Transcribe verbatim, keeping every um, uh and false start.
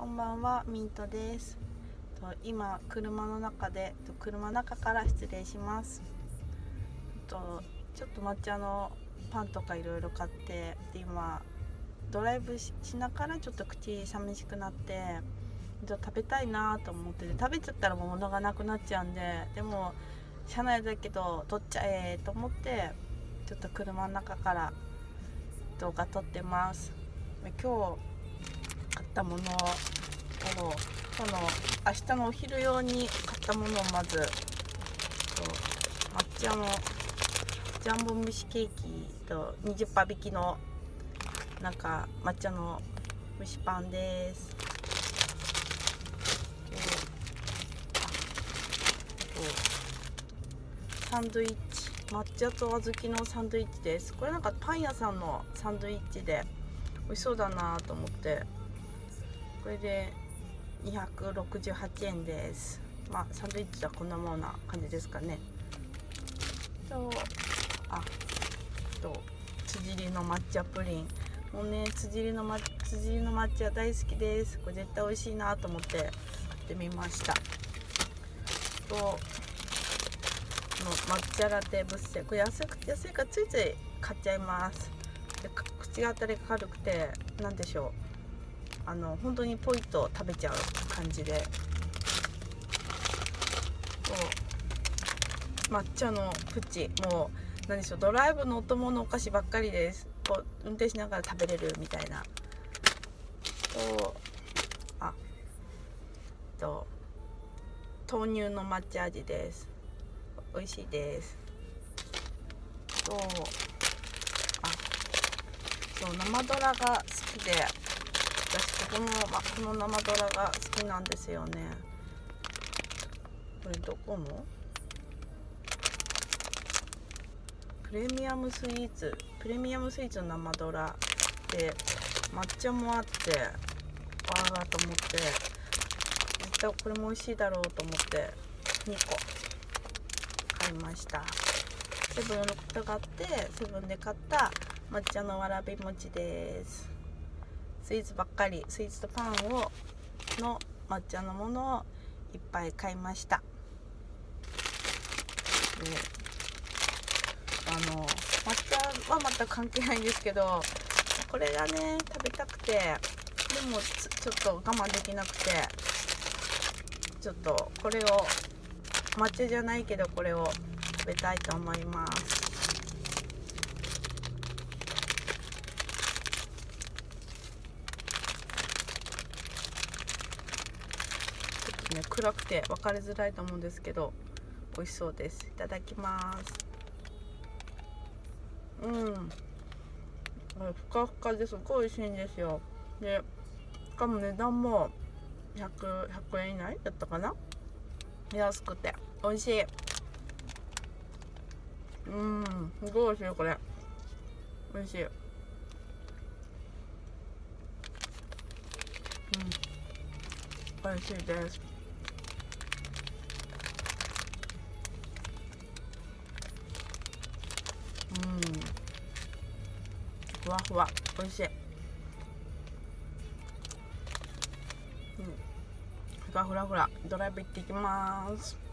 こんばんは、ミントです。と今車の中でと車の中から失礼します。とちょっと抹茶のパンとかいろいろ買って、で今ドライブ し, しながらちょっと口寂しくなって、じゃ食べたいなと思ってて、食べちゃったらもう物がなくなっちゃうんで、でも車内だけど撮っちゃえと思ってちょっと車の中から動画撮ってます。今日買ったものをこの明日のお昼用に買ったものをまず抹茶のジャンボ蒸しケーキとにじゅっパーセント引きのなんか抹茶の蒸しパンです。サンドイッチ、抹茶と小豆のサンドイッチです。これなんかパン屋さんのサンドイッチで美味しそうだなと思って、これでにひゃくろくじゅうはちえんです。まあサンドイッチはこんなもんな感じですかね。とあと辻りの抹茶プリン、もうね辻りの抹辻りの抹茶大好きです。これ絶対美味しいなと思って買ってみました。との抹茶ラテブッセ、これ安く安いからついつい買っちゃいます。で口当たりが軽くて、なんでしょう、あの本当にポイッと食べちゃう感じで、抹茶のプチ、もう何でしょう、ドライブのお供のお菓子ばっかりです。こう運転しながら食べれるみたいな。とあと豆乳の抹茶味です。美味しいです。とあそう生ドラが好きで、私ここの、ま、この生ドラが好きなんですよね。これどこのプレミアムスイーツプレミアムスイーツの生ドラで抹茶もあって、わーと思って、絶対これも美味しいだろうと思ってにこ買いました。セブンのことがあって、セブンで買った抹茶のわらび餅です。スイーツばっかり、スイーツとパンをの抹茶のものをいっぱい買いました。であの抹茶はまた関係ないんですけど、これがね食べたくて、でもちょっと我慢できなくて、ちょっとこれを抹茶じゃないけどこれを食べたいと思います。ね、暗くて分かりづらいと思うんですけど美味しそうです。いただきます。うん、ふかふかですごい美味しいんですよ。でしかも値段もひゃくえん以内だったかな。安くて美味しい。うん、すごい美味しい。これ美味しい。うん、美味しいです。うん、ふわふわ美味しい。うん、ふらふらふらドライブ行ってきます。